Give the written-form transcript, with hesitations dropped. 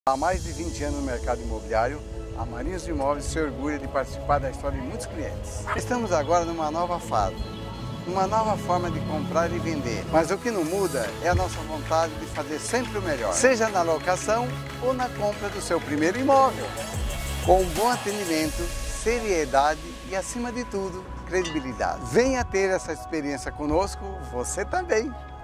Há mais de 20 anos no mercado imobiliário, a Marinhos Imóveis se orgulha de participar da história de muitos clientes. Estamos agora numa nova fase, uma nova forma de comprar e vender. Mas o que não muda é a nossa vontade de fazer sempre o melhor, seja na locação ou na compra do seu primeiro imóvel. Com um bom atendimento, seriedade e, acima de tudo, credibilidade. Venha ter essa experiência conosco, você também!